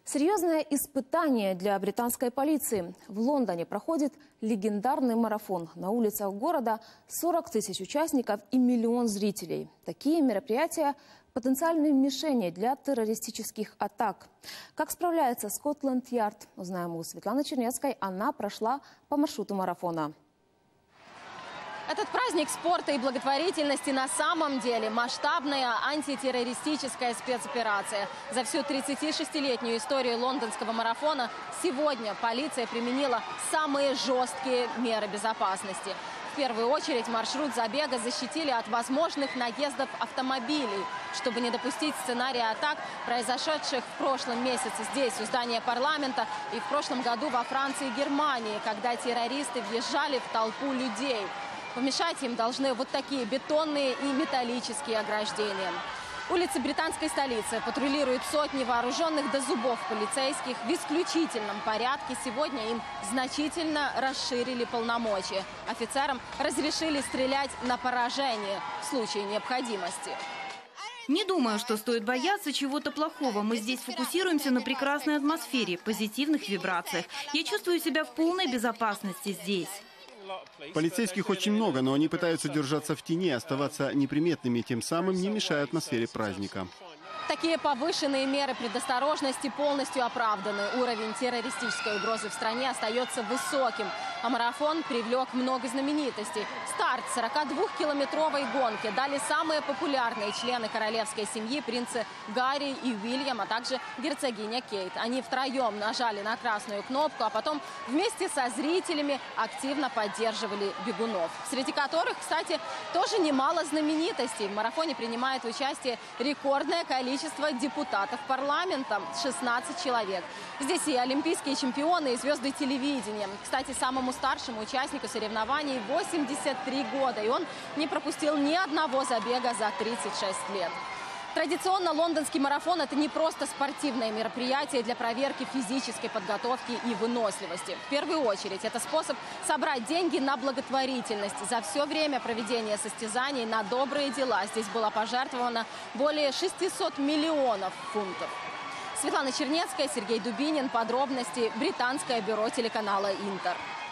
Серьезное испытание для британской полиции. В Лондоне проходит легендарный марафон. На улицах города 40 тысяч участников и миллион зрителей. Такие мероприятия – потенциальные мишени для террористических атак. Как справляется Скотланд-Ярд, узнаем у Светланы Чернецкой. Она прошла по маршруту марафона. Этот праздник спорта и благотворительности на самом деле масштабная антитеррористическая спецоперация. За всю 36-летнюю историю лондонского марафона сегодня полиция применила самые жесткие меры безопасности. В первую очередь маршрут забега защитили от возможных наездов автомобилей, чтобы не допустить сценария атак, произошедших в прошлом месяце здесь, у здания парламента, и в прошлом году во Франции и Германии, когда террористы въезжали в толпу людей. Помешать им должны вот такие бетонные и металлические ограждения. Улицы британской столицы патрулируют сотни вооруженных до зубов полицейских. В исключительном порядке сегодня им значительно расширили полномочия. Офицерам разрешили стрелять на поражение в случае необходимости. Не думаю, что стоит бояться чего-то плохого. Мы здесь фокусируемся на прекрасной атмосфере, позитивных вибрациях. Я чувствую себя в полной безопасности здесь. Полицейских очень много, но они пытаются держаться в тени, оставаться неприметными, тем самым не мешая атмосфере праздника. Такие повышенные меры предосторожности полностью оправданы. Уровень террористической угрозы в стране остается высоким, а марафон привлек много знаменитостей. Старт 42-километровой гонки дали самые популярные члены королевской семьи, принцы Гарри и Уильям, а также герцогиня Кейт. Они втроем нажали на красную кнопку, а потом вместе со зрителями активно поддерживали бегунов, среди которых, кстати, тоже немало знаменитостей. В марафоне принимает участие рекордное количество депутатов парламента – 16 человек. Здесь и олимпийские чемпионы, и звезды телевидения. Кстати, самому старшему участнику соревнований 83 года, и он не пропустил ни одного забега за 36 лет. Традиционно лондонский марафон – это не просто спортивное мероприятие для проверки физической подготовки и выносливости. В первую очередь, это способ собрать деньги на благотворительность. За все время проведения состязаний на добрые дела здесь было пожертвовано более 600 миллионов фунтов. Светлана Чернецкая, Сергей Дубинин. Подробности. Британское бюро телеканала «Интер».